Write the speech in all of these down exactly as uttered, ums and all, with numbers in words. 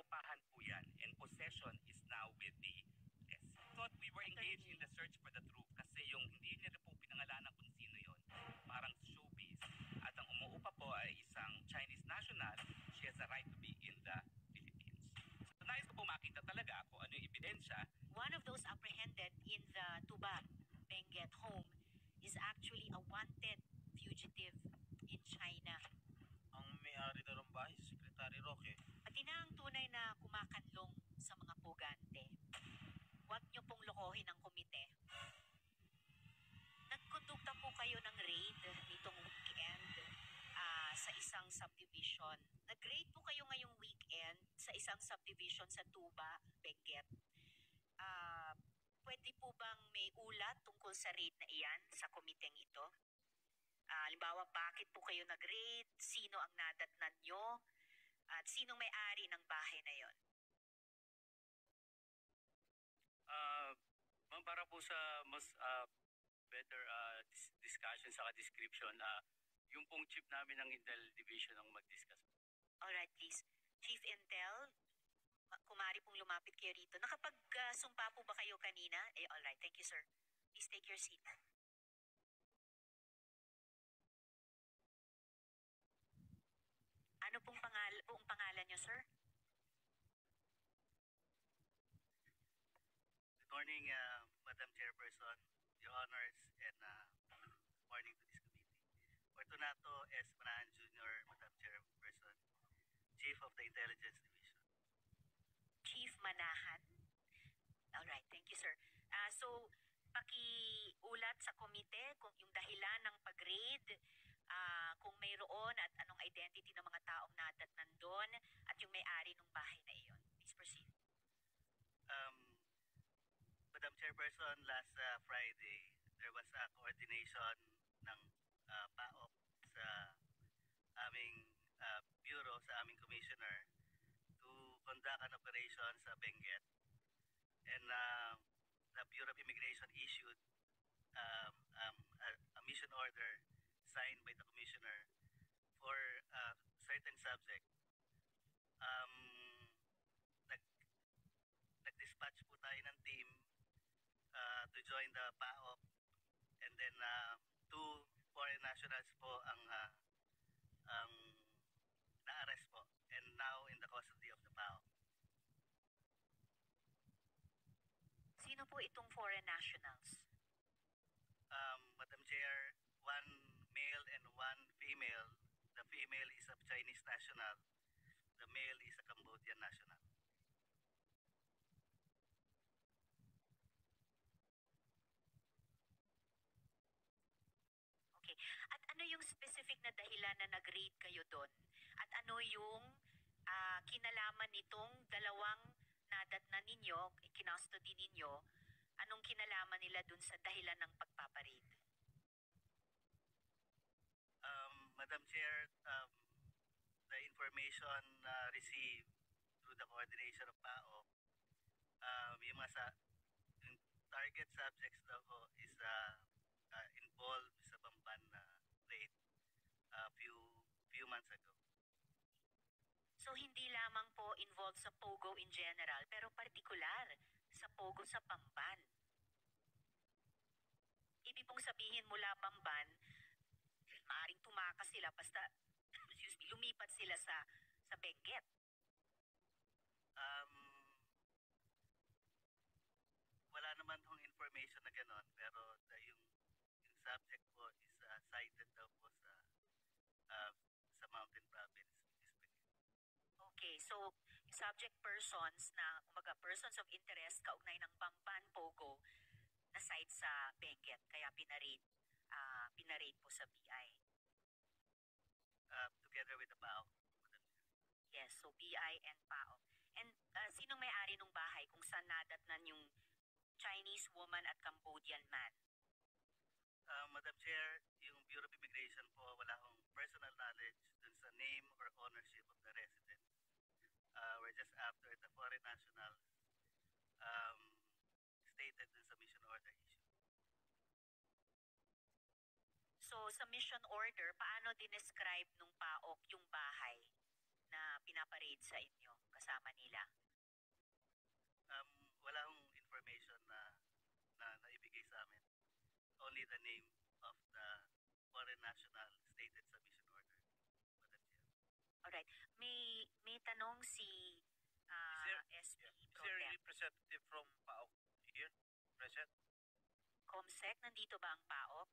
naupahan po yan, and possession is now with the S. Thought we were engaged in the search for the truth kasi yung hindi niya po pinangalanan kung sino yon, parang showbiz. At ang umuupa po ay isang Chinese national. She has a right to be in the Philippines. So nais ko po makita talaga kung ano yung ebidensya. One of those apprehended in the Tuba Benguet home is actually a wanted fugitive in China. Ang may-ari na ng bahay, si Secretary Roque. Pati na ang tunay na kumakanlong sa mga pugante. Huwag niyo pong lokohin ang komite. Nagkondukta po kayo ng raid nitong weekend uh, sa isang subdivision. Nag-raid po kayo ngayong weekend sa isang subdivision sa Tuba, Benguet. Uh, pwede po bang may ulat tungkol sa raid na iyan sa komiteng ito? Uh, halimbawa, bakit po kayo nag-raid? Sino ang nadatnan nyo? At sinong may-ari ng bahay na yon? Uh, para po sa mas uh, better uh, dis discussion sa description, uh, yung pong chief namin ng Intel Division ang mag-discuss. Alright, please. Chief Intel, kumari pong lumapit kayo rito. Nakapag-sumpa uh, po ba kayo kanina? Eh, alright, thank you, sir. Please take your seat. Ano pong, pangal pong pangalan nyo, sir? Good morning, uh, Madam Chairperson, Your Honors, and uh, morning to this committee. Fortunato S. Manahan Junior, Madam Chairperson, Chief of the Intelligence Division. Chief Manahan? Alright, thank you, sir. Uh, so, pakiulat sa komite kung yung dahilan ng pag-raid, uh, kung mayroon at anong identity ng mga taong nadatnan doon at yung may-ari ng bahay na iyon. Please proceed. Um, Madam Chairperson, last uh, Friday, there was a coordination ng uh, P A O K sa aming uh, bureau, sa aming commissioner, to conduct an operation sa Benguet. And uh, the Bureau of Immigration issued um, um, a, a mission order signed by the commissioner for a certain subject. Um, nag, nag-dispatch po tayo ng team uh, to join the P A O K, and then uh, two foreign nationals po ang uh, ang na-arrest po and now in the custody of the P A O K. Sino po itong foreign nationals? Um, Madam Chair, one male and one female. The female is a Chinese national. The male is a Cambodian national. Okay. At ano yung specific na dahilan na nag-raid kayo doon? At ano yung uh, kinalaman nitong dalawang nadatnan ninyo, kinustody ninyo, anong kinalaman nila dun sa dahilan ng pagpaparade? Um, Madam Chair, um, the information uh, received through the coordination of P A O K, uh, yung mga sa, yung target subjects daw ko is uh, uh, involved sa Bamban na uh, raid a uh, few, few months ago. So, hindi lamang po involved sa Pogo in general, pero partikular sa Pogo sa Bamban. Ibig pong sabihin mula Bamban, maaaring tumakas sila basta excuse me, lumipat sila sa sa Benguet. Um, wala naman hong information na gano'n, pero the, yung, yung subject po is uh, cited daw po sa uh, sa Mountain Province. Okay, so yung subject persons na, umaga, persons of interest kaugnay ng Bamban Pogo na site sa Benguet, kaya pinarade, uh, pinarade po sa B I. Uh, together with the P A O K. Yes, so B I and P A O K. And uh, sinong may-ari ng bahay kung saan nadatnan yung Chinese woman at Cambodian man? Uh, Madam Chair, yung Bureau of Immigration po, wala akong personal knowledge dun sa name or ownership of the resident. Uh, we're just after the foreign nationals um, stated in the mission order issue. So, sa mission order, paano dinescribe nung P A O K yung bahay na pinaparade sa inyo kasama nila? only the name of the foreign national stated submission order, Madam Chair. Alright. May, may tanong si ah, Is S P Is Pro there a Tem. representative from PAOK here present? Comsec, nandito ba ang PAOK?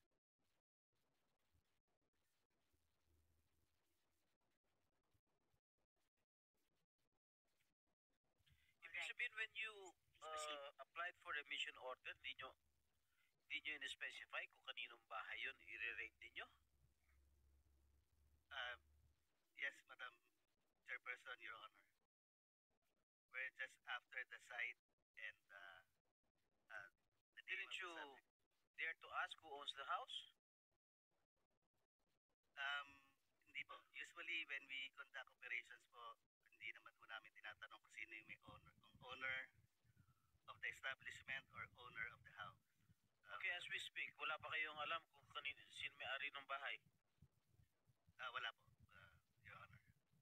Ibig Alright. sabihin, when you proceed. uh, applied for a mission order, di nyo, di nyo in-specify kung kaninong bahay yun, i-rate ninyo? Uh, yes, Madam Chairperson, Your Honor. We're just after the site and uh, uh, the name Didn't of the you subject. dare to ask who owns the house? Um, hindi po. Usually, when we conduct operations po, hindi naman po namin tinatanong kung sino yung may owner, kung owner of the establishment or owner of the house. Um, Okay, as we speak, wala pa kayong alam kung kanino, sino may-ari ng bahay? ah, wala po, uh, Your Honor.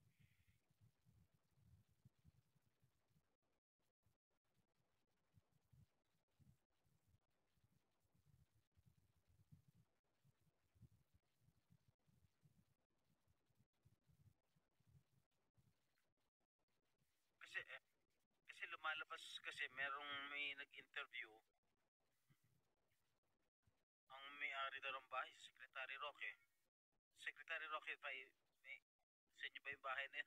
Kasi, eh, kasi lumalabas kasi merong may nag-interview ang may-ari daw ng bahay, si Secretary Roque. Secretary Roque, pa, may, sa inyo ba yung bahay na yun?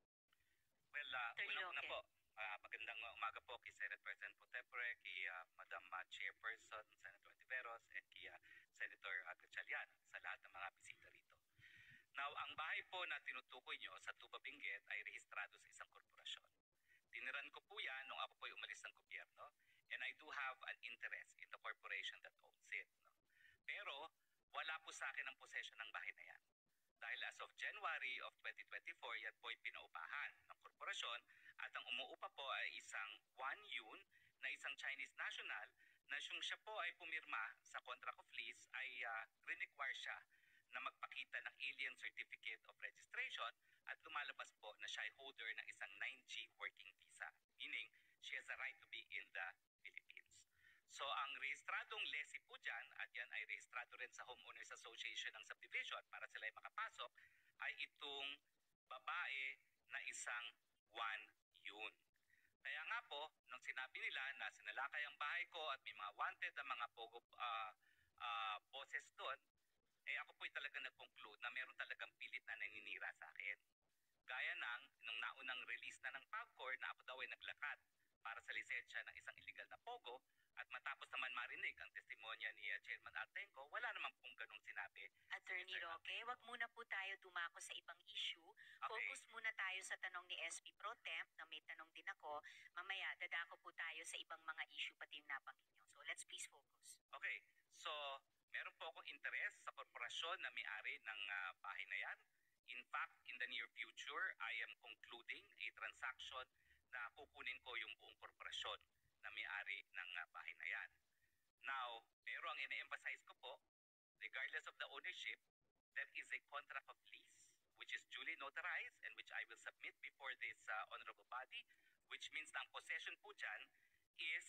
Well, uh, Attorney unang-una Roque. po, ah, magandang umaga po kay Senate President Potepre, kay ah, Madam ah, Chairperson, Senator Tiveros, at kay ah, Senator uh, Gatchalian, sa lahat ng mga bisita rito. Now, ang bahay po na tinutukoy nyo sa Tuba Benguet ay rehistrado sa isang korporasyon. Tiniran ko po yan nung ako po umalis ng gobyerno, and I do have an interest in the corporation that owns it. No? Pero, wala po sa akin ang possession ng bahay na yan. Dahil as of January of twenty twenty-four, yan po ay pinaupahan ng korporasyon at ang umuupa po ay isang Wan Yun na isang Chinese national na siyang siya po ay pumirma sa contract of lease ay uh, require siya na magpakita ng alien certificate of registration at lumalabas po na siya ay holder ng isang nine G working visa, meaning she has a right to be in the Philippines. So ang rehistradong lessee po dyan, at yan ay rehistrado rin sa Homeowners Association ng subdivision para sila ay makapasok, ay itong babae na isang Wan Yun. Kaya nga po, nung sinabi nila na sinalakay ang bahay ko at may mga wanted na mga pogo uh, uh, boses doon, eh ako po'y talagang nag-conclude na meron talagang pilit na naninira sa akin. Gaya ng, nung naunang release na ng PAGCOR na ako daw ay naglakad para sa lisensya ng isang illegal na pogo, at matapos naman marinig ang testimonya ni uh, Chairman Artenco, wala naman pong ganong sinabi. Attorney Mister Roque, wag muna po tayo dumako sa ibang issue. Okay. Focus muna tayo sa tanong ni S P Pro Temp na may tanong din ako. Mamaya, dadako po tayo sa ibang mga issue pati yung nabanggit nyo. So, let's please focus. Okay, so meron po akong interest sa korporasyon na may-ari ng ah, bahay na yan. In fact, in the near future, I am concluding a transaction na kukunin ko yung buong korporasyon na may-ari ng ah, bahay na yan. Now, pero ang ine-emphasize ko po, regardless of the ownership, there is a contract of lease which is duly notarized and which I will submit before this uh, honorable body, which means na ang possession po dyan is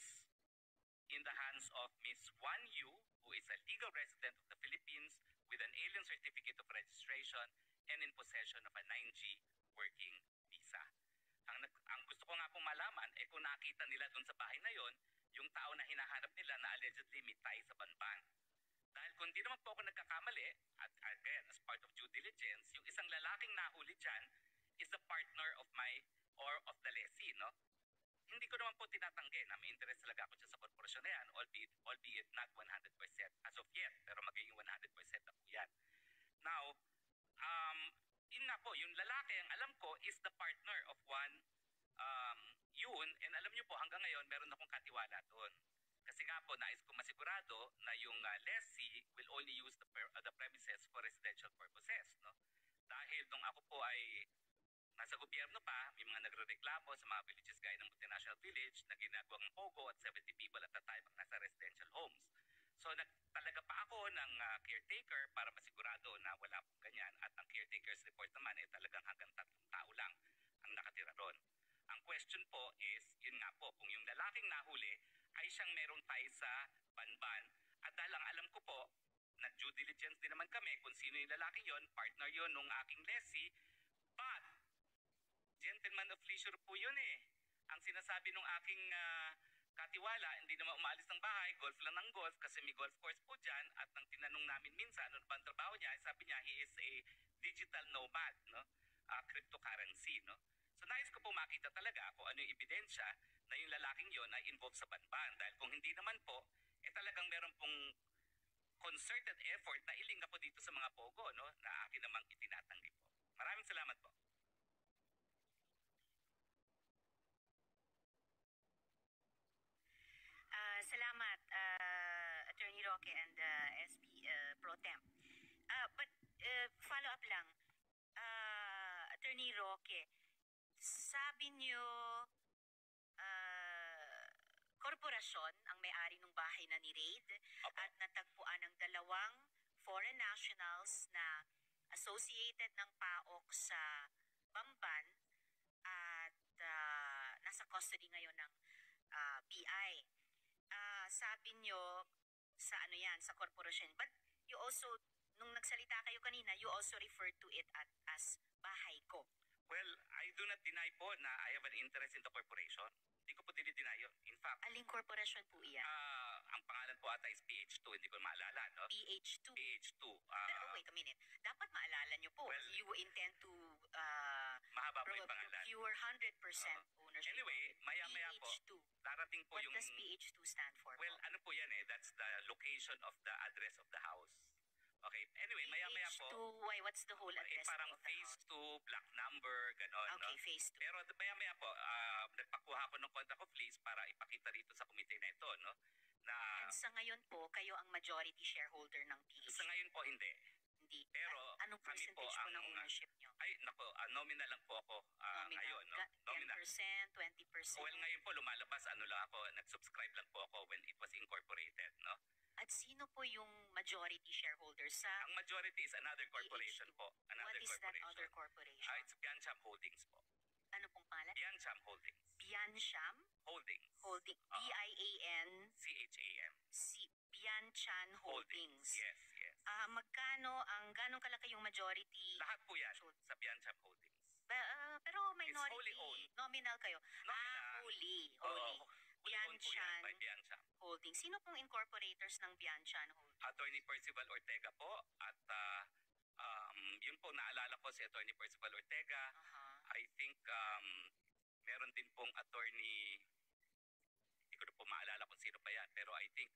in the hands of Miss Wan Yu, who is a legal resident of the Philippines with an alien certificate of registration and in possession of a nine G working visa. Ang, nag- ang gusto ko nga pong malaman, eh kung nakita nila doon sa bahay na yon, yung tao na hinahanap nila na allegedly may tie sa banban. Dahil kung di naman po ako nagkakamali, at again, as part of due diligence, yung isang lalaking nahuli dyan is the partner of my, or of the lessee, no? Hindi ko naman po tinatanggi na may interest talaga ako dyan sa korporasyon na yan, albeit, albeit not one hundred percent as of yet, pero magiging one hundred percent na po yan. Now, um, yun nga po, yung lalaki, ang alam ko, is the partner of one um, yun, and alam nyo po, hanggang ngayon, meron akong katiwala doon. Kasi nga po, nais ko masigurado na yung uh, lessee will only use the, per, uh, the premises for residential purposes, no? Dahil nung ako po ay nasa gobyerno pa, may mga nagrereklamo sa mga villages gaya ng multinational village na ginagawang pogo at seventy people at a time ang nasa residential homes. So nagtalaga pa ako ng uh, caretaker para masigurado na wala pong ganyan, at ang caretaker's report naman ay talagang hanggang tatlong tao lang ang nakatira ron. Ang question po is, yun nga po, kung yung lalaking nahuli ay siyang merong tie sa banban At dahil ang alam ko po, nag-due diligence din naman kami kung sino yung lalaki yon, partner yon nung aking lessee. But, gentleman of leisure po yun eh. Ang sinasabi nung aking ah, katiwala, hindi naman umalis ng bahay, golf lang ng golf kasi may golf course po dyan. At nang tinanong namin minsan ano ba ang trabaho niya, sabi niya he is a digital nomad, no? Ah, cryptocurrency. No? So nais ko po makita talaga kung ano yung ebidensya na yung lalaking yon ay involved sa banban. Dahil kung hindi naman po, eh talagang meron pong concerted effort na ilinga po dito sa mga pogo, no? Na akin namang itinatanggi po. Maraming salamat po. Ah, salamat, ah, Attorney Roque and ah, S P ah, Pro Temp. Ah, but ah, follow up lang, Ah, Attorney Roque, sabi niyo ah, korporasyon ang may-ari ng bahay na ni-raid Opo. at natagpuan ng dalawang foreign nationals na associated ng PAOK sa Bamban at ah, nasa custody ngayon ng ah, B I. Ah, sabi nyo sa ano yan, sa korporasyon. But you also, nung nagsalita kayo kanina, you also referred to it at, as bahay ko. Well, I do not deny po na I have an interest in the corporation. Hindi ko po dinideny yun. In fact, Aling korporasyon po iyan? ah, ang pangalan po ata is P H two, hindi ko maalala, no? P H two. P H two. ah, Pero wait a minute, dapat maalala nyo po, Well, you intend to uh, mahaba po yung pangalan. procure one hundred percent ownership. Anyway, maya-maya po, P H two. darating po What yung... does P H two stand for? Well, po? ano po yan eh, that's the location of the address of the house. Okay, anyway, maya-maya po, P H two, why, what's the whole eh, address parang of the phase house? two, block number, ganon, Okay, no? phase two. Pero maya-maya po, ah, nagpakuha ko ng contact of lease para ipakita rito sa komite na ito, no? Na And sa ngayon po, kayo ang majority shareholder ng P H two. sa ngayon po hindi. Hindi. Pero A- anong kami po percentage po, ang- ng ownership nyo? Ay, nako, ah, nominal lang po ako ah, Nominal. ngayon, no? Ga- Nominal. ten percent, twenty percent. Well, ngayon po lumalabas, ano lang ako, nag-subscribe lang po ako when it was incorporated, no? At sino po yung majority shareholder sa... Ang majority is another corporation P H two. po. Another What is that corporation. other corporation? Ah, it's Biancham Holdings po. Ano pong pangalan? Biancham Holdings. Biancham Holdings. Holding. Ah. B I A N C H A M. C Bianchan Holdings. Yes, yes. Ah, magkano ang ganong kalaki yung majority? Lahat po yan Sure. sa Biancham Holdings. Ba- ah, pero minority wholly owned. nominal kayo. Nominal. Ah, wholly. Oo, Wholly. fully owned po yan Bianchan by Biancham. Holdings. Sino pong incorporators ng Bianchan Holdings? Attorney Percival Ortega po at ah, um, yun po naalala ko si Attorney Percival Ortega. Aha. I think um, meron din pong attorney, hindi ko na po maalala kung sino pa yan, pero I think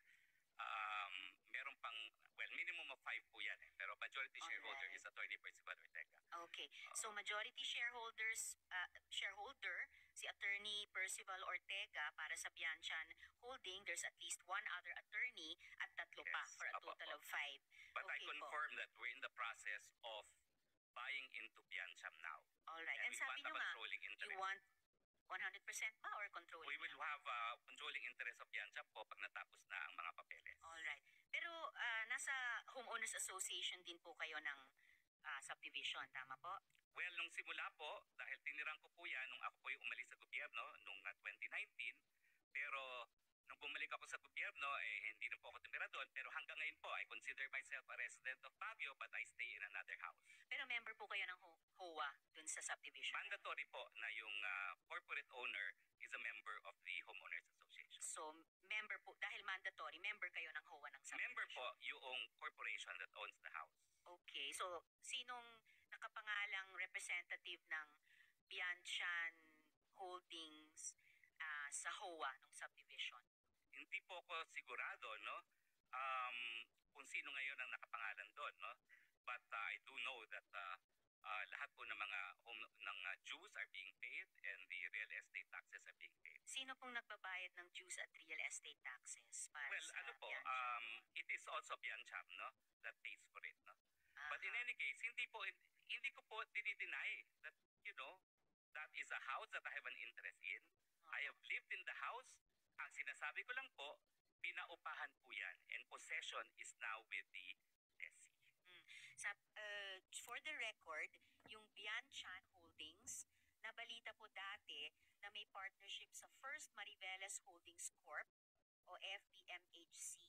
um, meron pang, well, minimum of five po yan eh, pero majority shareholder Alright. is Attorney Percival Ortega. Okay. So majority shareholders uh, shareholder si Attorney Percival Ortega para sa Bianchan Holding. There's at least one other attorney at tatlo pa Yes, for a apo, total apo. of five. But I Okay po. confirm that we're in the process of buying into Biancham now. All right. And And we sabi want a nyo nga, controlling you interest. want one hundred percent ba or controlling We will lang? have a controlling interest of Biancham po pag natapos na ang mga papeles. All right. Pero ah, nasa homeowners association din po kayo ng ah, subdivision, tama po? Well, nung simula po, dahil tinirang ko po yan nung ako po yung umalis sa gobyerno nung uh, twenty nineteen, pero nung bumalik ako sa gobyerno, eh hindi na po ako tumira doon. Pero hanggang ngayon po, I consider myself a resident of Baguio but I stay in another house. Pero member po kayo ng H O A dun sa subdivision. Mandatory po na yung uh, corporate owner is a member of the Homeowners Association. So, member po, dahil mandatory, member kayo ng H O A ng subdivision. Member po yung corporation that owns the house. Okay, so sinong nakapangalang representative ng Bianchan Holdings ah, sa H O A ng subdivision? Hindi po ako sigurado, no? Um, kung sino ngayon ang nakapangalan doon, no? But uh, I do know that uh, uh, lahat po ng mga home, ng uh, dues are being paid and the real estate taxes are being paid. Sino pong nagbabayad ng dues at real estate taxes para Well, sa ano po, Bianchan? um, it is also Biancham, no? That pays for it, no? But in Aha. any case, hindi po hindi ko po dinideny that, you know, that is a house that I have an interest in. I have lived in the house. Ang sinasabi ko lang po, pinaupahan po yan and possession is now with the lessee. Sa, uh, for the record, yung Bianchan Holdings, nabalita po dati na may partnership sa First Mariveles Holdings Corp o F B M H C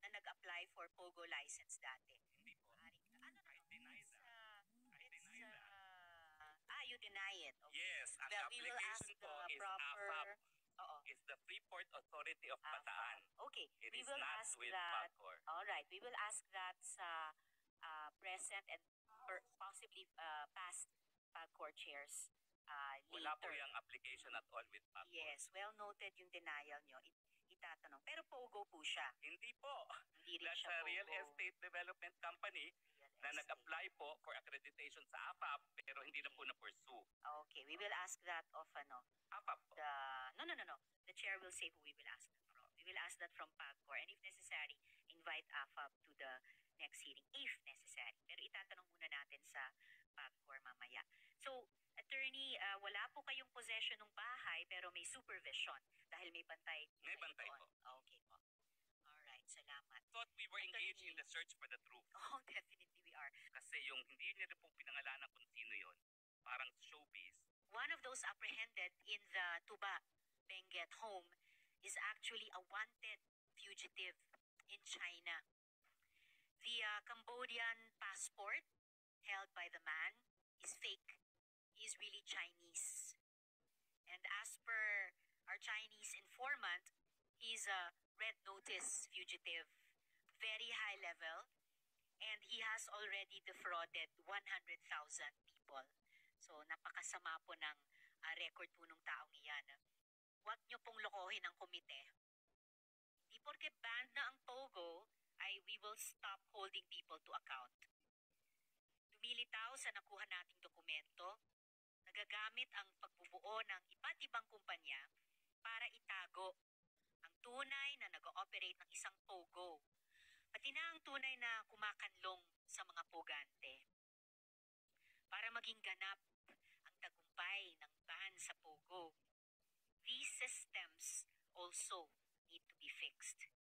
na nag-apply for Pogo license dati? Hindi po. Maaring, ano I naman deny it's, that. uh, I it's, deny that. uh, ah, you deny it. Okay. Yes, ang Well, we will ask application po the is proper... A F A P. Oo. Is the Freeport Authority of Ah, Bataan. Okay, It we is will not ask with that. PAGCOR. All right, we will ask that sa uh, present and per- possibly uh, past PAGCOR chairs uh, later. Wala po yung application at all with PAGCOR. Yes, well noted yung denial nyo. It, itatanong. Pero Pogo po siya. Hindi po. Hindi rin That's siya a Pogo. real estate development company Real na estate. nag-apply po for accreditation sa A F A P pero hindi na po na-pursue. Okay, we will ask that of ano, A F A P po. the... No, no, no, no. The chair will say who we will ask that from. We will ask that from PAGCOR and if necessary, invite A F A P to the next hearing if necessary. Pero itatanong muna natin sa PAGCOR mamaya. So, attorney, uh, wala po kayong possession ng bahay pero may supervision dahil may bantay po May kayo bantay doon. po. Okay po. Alright, salamat. Thought we were engaged in the search for the truth. Oh, definitely we are. Kasi yung hindi niya po pinangalanan kung sino yon. Parang showbiz. One of those apprehended in the Tuba Benguet home is actually a wanted fugitive in China. The uh, Cambodian passport held by the man is fake. He is really Chinese. And as per our Chinese informant, he's a red notice fugitive, very high level, and he has already defrauded one hundred thousand people. So, napakasama po ng uh, record po nung taong iyan. Huwag niyo pong lokohin ang komite. Di porke banned na ang Pogo, ay we will stop holding people to account. Lumilitaw sa nakuha nating dokumento, nagagamit ang pagbubuo ng iba't ibang kumpanya para itago ang tunay na nag-ooperate ng isang Pogo, pati na ang tunay na kumakanlong sa mga pogante. Para maging ganap ang tagumpay ng ban sa Pogo, these systems also need to be fixed.